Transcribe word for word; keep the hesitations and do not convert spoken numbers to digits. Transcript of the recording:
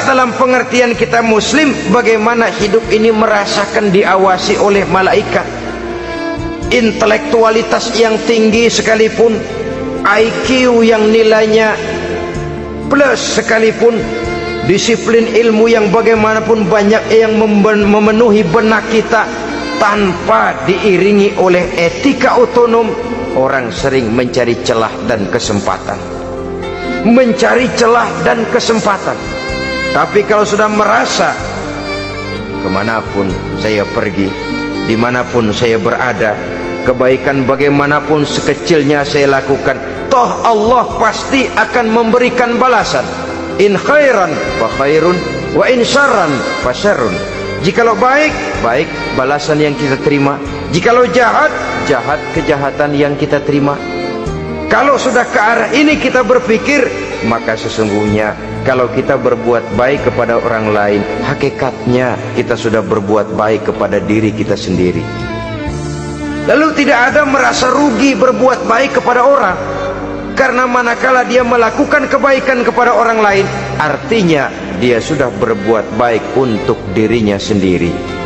dalam pengertian kita muslim, bagaimana hidup ini merasakan diawasi oleh malaikat. Intelektualitas yang tinggi sekalipun, I Q yang nilainya plus sekalipun, disiplin ilmu yang bagaimanapun banyak yang memenuhi benak kita, tanpa diiringi oleh etika otonom, orang sering mencari celah dan kesempatan. Mencari celah dan kesempatan. Tapi kalau sudah merasa, kemanapun saya pergi, dimanapun saya berada, kebaikan bagaimanapun sekecilnya saya lakukan, toh Allah pasti akan memberikan balasan. In khairan fa khairun, wa in syarran fa syarrun. Jikalau baik, baik balasan yang kita terima. Jikalau jahat, jahat kejahatan yang kita terima. Kalau sudah ke arah ini kita berpikir, maka sesungguhnya kalau kita berbuat baik kepada orang lain, hakikatnya kita sudah berbuat baik kepada diri kita sendiri. Lalu tidak ada merasa rugi berbuat baik kepada orang, karena manakala dia melakukan kebaikan kepada orang lain, artinya dia sudah berbuat baik untuk dirinya sendiri.